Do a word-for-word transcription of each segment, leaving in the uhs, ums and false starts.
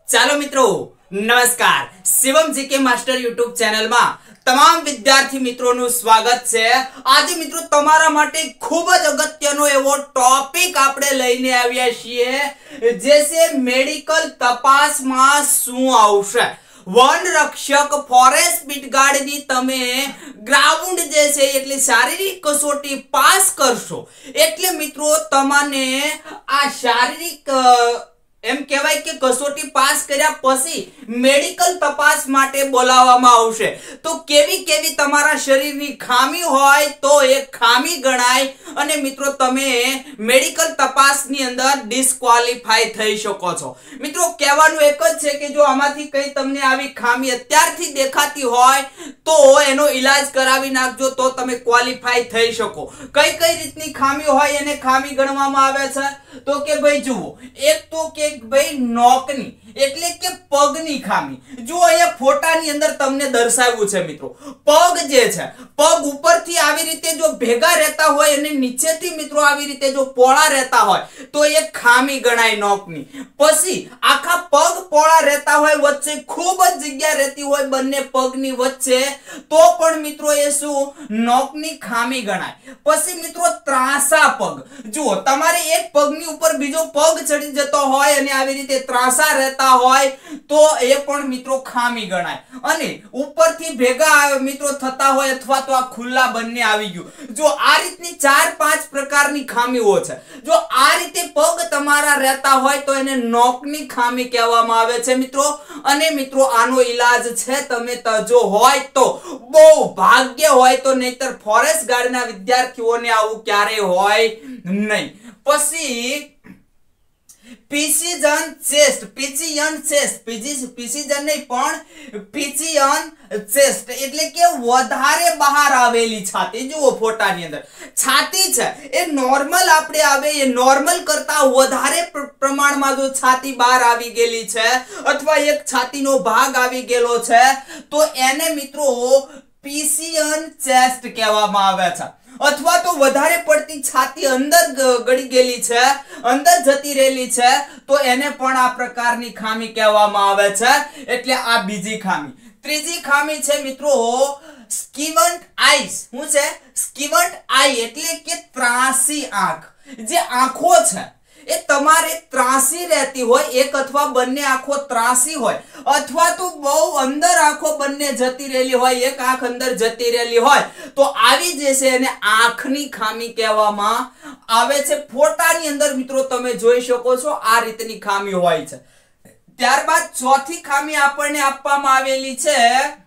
ચાલો મિત્રો નમસ્કાર Shivam GK master YouTube channel માં તમામ વિદ્યાર્થી મિત્રોનું સ્વાગત છે। આજે મિત્રો તમારા માટે ખૂબ જ અગત્યનો એવો ટોપિક આપણે લઈને આવ્યા છીએ જે છે મેડિકલ તપાસમાં શું આવશે। વન રક્ષક ફોરેસ્ટ બીટગાર્ડ ની તમે ગ્રાઉન્ડ જે છે એટલે શારીરિક કસોટી પાસ કરશો એટલે મિત્રો તમને આ શારીરિક એમ કહેવાય કે કસોટી પાસ કર્યા પછી મેડિકલ તપાસ માટે બોલાવવામાં આવશે। તો કેવી કેવી તમારા શરીરની ખામી હોય તો એ ખામી ગણાય અને મિત્રો તમે મેડિકલ તપાસની અંદર ડિસ્ક્વોલિફાય થઈ શકો છો। મિત્રો કહેવાનું એક જ છે કે જો આમાંથી કઈ તમને આવી ખામી અત્યારથી દેખાતી હોય તો એનો ઈલાજ કરાવી નાખજો તો તમે ક્વોલિફાય થઈ શકો। કઈ કઈ રીતની ખામી હોય એને ખામી ગણવામાં આવે છે તો કે ભાઈ જુઓ, એક તો કે ભાઈ નોકની એટલે કે પગની ખામી। જો અહીંયા ફોટાની અંદર તમને દર્શાવ્યું છે મિત્રો, પગ જે છે પગ ઉપરથી આવી રીતે જો ભેગા રહેતા હોય અને નીચેથી મિત્રો આવી રીતે જો પોળા રહેતા હોય તો એ ખામી ગણાય નોકની। પછી આખા પગ પોળા રહેતા હોય, વચ્ચે ખૂબ જ જગ્યા રહેતી હોય બંને પગની વચ્ચે તો પણ મિત્રો એ શું નોકની ખામી ગણાય। પછી મિત્રો ત્રાંસા પગ, જુઓ તમારે એક પગની ઉપર બીજો પગ ચડી જતો હોય અને આવી રીતે ત્રાંસા રહેતા હોય તો એ પણ મિત્રો ખામી ગણાય। અને ઉપરથી ભેગા મિત્રો થતા હોય અથવા તો આ ખુલ્લા બંને આવી ગયું, જો આ રીતની ચાર પાંચ પ્રકારની ખામીઓ છે। જો આ રીતે પગ તમારા રહેતા હોય તો એને નોકની ખામી કહેવામાં આવે છે મિત્રો। અને મિત્રો આનો ઈલાજ છે તમે તજો હોય તો બહુ ભાગ્ય હોય તો, નહીતર ફોરેસ્ટ ગાર્ડના વિદ્યાર્થીઓને આવું ક્યારે હોય નહીં। પછી પિસિયન ચેસ્ટ, પિસિયન ચેસ્ટ, પિસિયન નહીં પણ પિસિયન ચેસ્ટ એટલે કે વધારે બહાર આવેલી છાતી। જુઓ ફોટાની અંદર છાતી છે એ નોર્મલ આપણે આવે એ નોર્મલ કરતા વધારે પ્રમાણમાં જો છાતી બહાર આવી ગયેલી છે અથવા એક છાતીનો ભાગ આવી ગયેલો છે તો એને મિત્રો પિસિયન ચેસ્ટ કહેવામાં આવે છે। અથવા તો વધારે પડતી છાતી અંદર ગળી ગયેલી છે, અંદર જતી રહેલી છે તો એને પણ આ પ્રકારની ખામી કહેવામાં આવે છે। એટલે આ બીજી ખામી। ત્રીજી ખામી છે મિત્રો સ્કિવન્ટ આઈસ। શું છે? સ્કિવન્ટ આઈ એટલે કે ત્રાંસી આંખ। જે આંખો છે એ તમારે ત્રાંસી રહેતી હોય, એક અથવા બંને આંખો ત્રાંસી હોય અથવા તો બહુ અંદર આંખો બંને જતી રહેલી હોય, એક આંખ અંદર જતી રહેલી હોય તો આવી જે છે એને આંખની ખામી કહેવામાં આવે છે। ફોટાની અંદર મિત્રો તમે જોઈ શકો છો આ રીતની ખામી હોય છે। ત્યારબાદ ચોથી ખામી આપણને આપવામાં આવેલી છે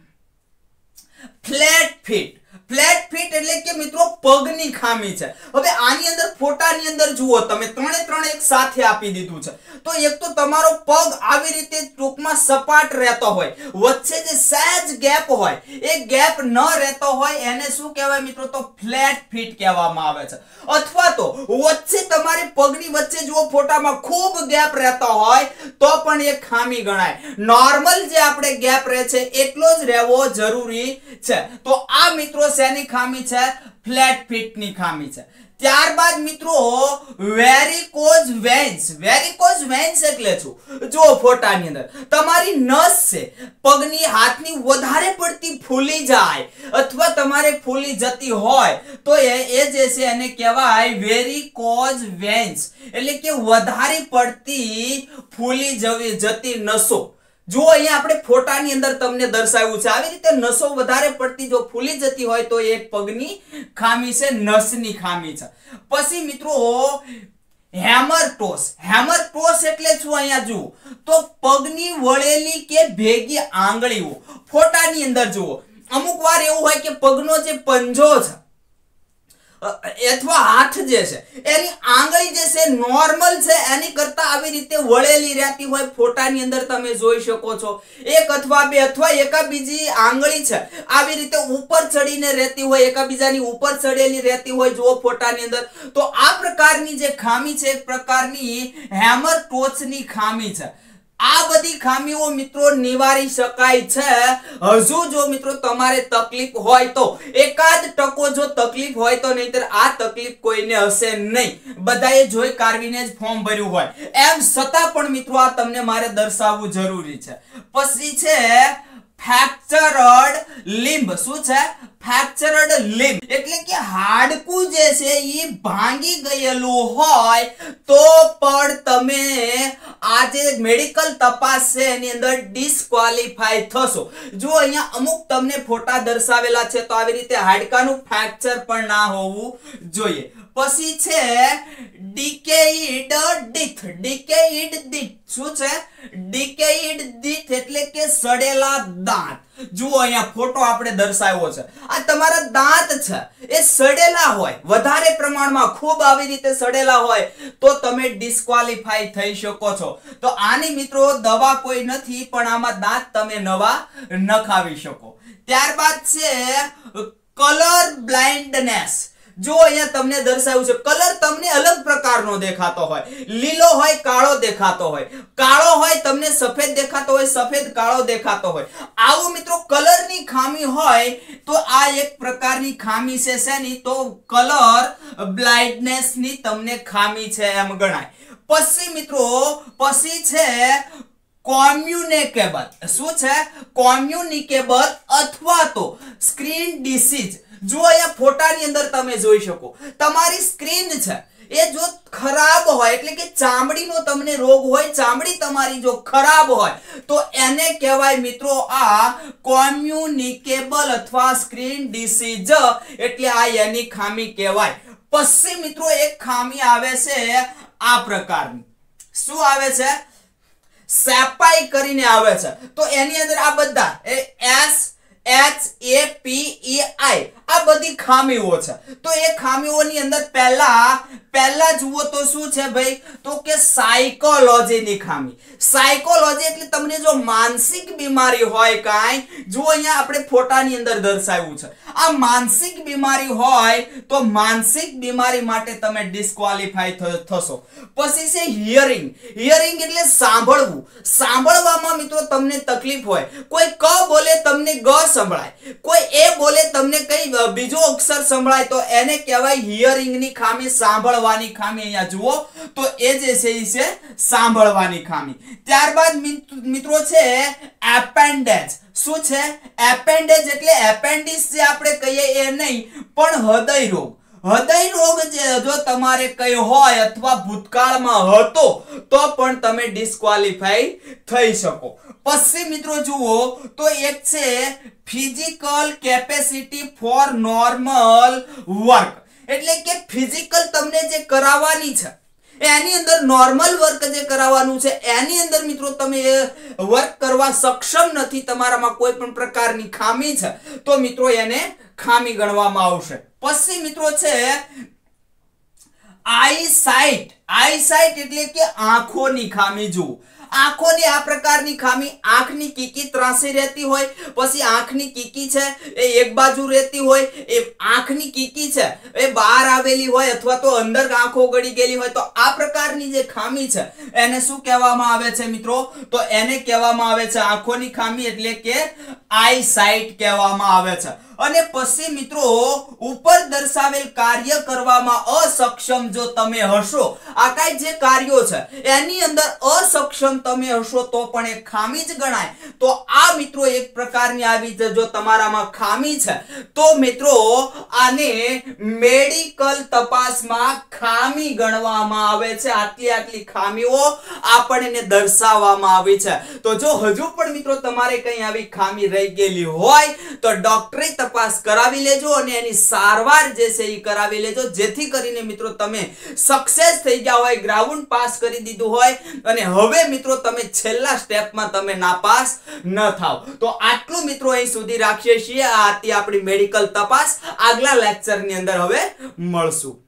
ફ્લેટ ફીટ। ફ્લેટ ફીટ એટલે કે મિત્રો પગની ખામી છે। હવે આની અંદર ફોટાની અંદર જુઓ તમે ત્રણે ત્રણ એક સાથે આપી દીધું છે તો એક તો તમારો પગ આવી રીતે ટૂંકમાં સપાટ રહેતો હોય, વચ્ચે જે સહેજ ગેપ હોય એ ગેપ ન રહેતો હોય એને શું કહેવાય મિત્રો તો ફ્લેટ ફીટ કહેવામાં આવે છે। અથવા તો વચ્ચે તમારી પગની વચ્ચે જુઓ ફોટામાં ખૂબ ગેપ રહેતો હોય તો પણ એ ખામી ગણાય। નોર્મલ જે આપણે ગેપ રહે છે એટલો જ રહેવો જરૂરી છે। તો આ મિત્રો શેની ખામી છે? ફ્લેટ ફીટ ની ખામી છે। ત્યારબાદ મિત્રો વેરિકોઝ વેન્સ। વેરિકોઝ વેન્સ એટલે શું? જો ફોટાની અંદર તમારી નસ છે પગની હાથની વધારે પડતી ફૂલી જાય અથવા તમારે ફૂલી જતી હોય તો એ એ જે છે એને કહેવાય વેરિકોઝ વેન્સ એટલે કે વધારે પડતી ફૂલી જવી જતી નસો। જો અહીંયા આપણે ફોટાની અંદર તમને દર્શાવ્યું છે આવી રીતે નસો વધારે પડતી જો ફૂલી જતી હોય તો એક પગની ખામી છે, નસની ખામી છે। પછી મિત્રો હેમર ટોસ। હેમર ટોસ એટલે શું? અહીંયા જુઓ તો પગની વળેલી કે ભેગી આંગળીઓ। ફોટાની અંદર જુઓ અમુક વાર એવું હોય કે પગનો જે પંજો છે અથવા હાથ જે છે એની આંગળી જે છે નોર્મલ છે એની કરતા આવી રીતે વળેલી રહેતી હોય। ફોટાની અંદર તમે જોઈ શકો છો એક અથવા બે અથવા એકાબીજી આંગળી છે આવી રીતે ઉપર ચડીને રહેતી હોય, એકાબીજાની ઉપર ચડેલી રહેતી હોય જુઓ ફોટાની અંદર તો આ પ્રકારની જે ખામી છે એક પ્રકારની હેમર ટોચની ખામી છે। આ બધી ખામીઓ મિત્રો નિવારી શકાય છે હજુ જો મિત્રો તમારે તકલીફ હોય તો એકાદ ટકો જો તકલીફ હોય તો, નહીતર આ તકલીફ કોઈને હશે નહીં, બધાએ જોઈ કારવીને જ ફોર્મ ભર્યું હોય, એમ છતાં પણ મિત્રો આ તમને મારે દર્શાવવું જરૂરી છે. પછી છે ફ્રેક્ચર્ડ લિમ્બ. શું છે? ફ્રેક્ચર્ડ લિમ્બ એટલે કે હાડકું જે છે એ ભાંગી ગયેલું હોય તો પણ તમે આ જે મેડિકલ તપાસ છે એની અંદર ડિસ્ક્વોલિફાય થશો. જો અહીંયા અમુક તમને ફોટા દર્શાવેલા છે તો આવી રીતે હાડકાનું ફ્રેક્ચર પણ ના હોવું જોઈએ. પછી છે ડિકેઇડ ડીથ. ડિકેઇડ ડીથ શું છે? ડિકેઇડ ડીથ એટલે કે સડેલા દાંત. જુઓ અહીંયા ફોટો આપણે દર્શાવ્યો છે, આ તમારા દાંત છે એ સડેલા હોય, વધારે પ્રમાણમાં ખૂબ આવી રીતે સડેલા હોય તો તમે ડિસ્ક્વોલિફાઈ થઈ શકો છો. તો આની મિત્રો દવા કોઈ નથી, પણ આમાં દાંત તમે નવા નખાવી શકો. ત્યારબાદ છે કલર બ્લાઇન્ડનેસ. જો અહીંયા તમને દર્શાવ્યું છે કલર તમને અલગ પ્રકારનો દેખાતો હોય, લીલો હોય કાળો દેખાતો હોય, કાળો હોય તમને સફેદ દેખાતો હોય, સફેદ કાળો દેખાતો હોય. આવું મિત્રો કલરની ખામી હોય તો આ એક પ્રકારની ખામી છે શેની? તો કલર બ્લાઇન્ડનેસ ની તમને ખામી છે એમ ગણાય. પછી મિત્રો પછી છે કોમ્યુનિકેબલ. શું છે? કોમ્યુનિકેબલ અથવા તો સ્ક્રીન ડિસીઝ. જો અહીંયા ફોટાની અંદર તમે જોઈ શકો તમારી સ્ક્રીન છે એ જો ખરાબ હોય એટલે કે ચામડીનો તમને રોગ હોય, ચામડી તમારી જો ખરાબ હોય તો એને કહેવાય મિત્રો આ કોમ્યુનિકેબલ અથવા સ્ક્રીન ડિસીઝ, એટલે આ એની ખામી કહેવાય. પછી મિત્રો એક ખામી આવે છે આ પ્રકારની. શું આવે છે? સેપાઈ કરીને આવે છે. તો એની અંદર આ બધા એસ એચ એ પી ઈ આઈ આ બધી ખામીઓ છે. તો એ ખામીઓની અંદર પહેલા પહેલા જુઓ તો શું છે ભાઈ? તો કે સાયકોલોજીની ખામી. સાયકોલોજી એટલે તમને જો માનસિક બીમારી હોય કાંઈ, જો અહીંયા આપણે ફોટાની અંદર દર્શાવ્યું છે, આ માનસિક બીમારી હોય તો માનસિક બીમારી માટે તમે ડિસ્ક્વોલિફાય થશો. પછી છે હિયરિંગ. હિયરિંગ એટલે સાંભળવું. સાંભળવામાં મિત્રો તમને તકલીફ હોય, કોઈ ક બોલે તમને ગ સંભળાય, કોઈ એ બોલે તમને કઈ બીજો અક્ષર સંભળાય તો એને કહેવાય હિયરિંગ ની ખામી, સાંભળવાની ખામી. અહીંયા જુઓ તો એ જે છે એ છે સાંભળવાની ખામી. ત્યારબાદ મિત્રો છે એપેન્ડેજ. શું છે? એપેન્ડેજ એટલે એપેન્ડિક્સ જે આપણે કહીએ એ નહીં, પણ હૃદય રોગ. હૃદય રોગ જે જો તમારે કઈ હોય અથવા ભૂતકાળમાં હતો તો પણ તમે ડિસ્ક્વોલિફાઈ થઈ શકો. પછી મિત્રો જુઓ તો એક છે physical capacity for normal work. એટલે કે ફિઝિકલ તમને જે કરાવવાની છે એની અંદર નોર્મલ વર્ક જે કરાવવાનું છે એની અંદર મિત્રો તમે વર્ક કરવા સક્ષમ નથી, તમારામાં કોઈ પણ પ્રકારની ખામી છે તો મિત્રો એને ખામી ગણવામાં આવશે. પછી મિત્રો છે આઈ સાઇટ. આઈ સાઇટ એટલે કે આંખોની ખામી. જુઓ આંખોની આ પ્રકારની ખામી, આંખની કીકી ત્રાંસી રહેતી હોય, પછી આંખની કીકી છે એ એક બાજુ રહેતી હોય, એ આંખની કીકી છે એ બહાર આવેલી હોય અથવા તો અંદર આંખો ગળી ગયેલી હોય, તો આ પ્રકારની જે ખામી છે એને શું કહેવામાં આવે છે મિત્રો? તો એને કહેવામાં આવે છે આંખોની ખામી, એટલે કે આઈ સાઇટ કહેવામાં આવે છે. અને પછી મિત્રો ઉપર દર્શાવેલ કાર્ય કરવામાં અસક્ષમ જો તમે હશો, આ કાઈ જે કાર્યો છે એની અંદર અસક્ષમ તમે હશો તો પણ એક ખામી જ ગણાય. તો આ મિત્રો એક પ્રકારની આવી જો તમારામાં ખામી છે તો મિત્રો આને મેડિકલ તપાસમાં ખામી ગણવામાં આવે છે. આટલી આટલી ખામીઓ આપણને દર્શાવવામાં આવી છે. તો જો હજુ પણ મિત્રો તમારે કઈ આવી ખામી રહી ગયેલી હોય તો ડોક્ટરી તપાસ કરાવી લેજો અને એની સારવાર જે છે એ કરાવી લેજો, જેથી કરીને મિત્રો તમે સક્સેસ થઈ ગયા હોય, ગ્રાઉન્ડ પાસ કરી દીધું હોય અને હવે મિત્રો તમે છેલ્લા સ્ટેપમાં તમે નાપાસ ન થાવ. તો આટલું મિત્રો અહીં સુધી રાખીએ છીએ. આ હતી આપણી મેડિકલ તપાસ. આગલા લેક્ચરની અંદર હવે મળશું.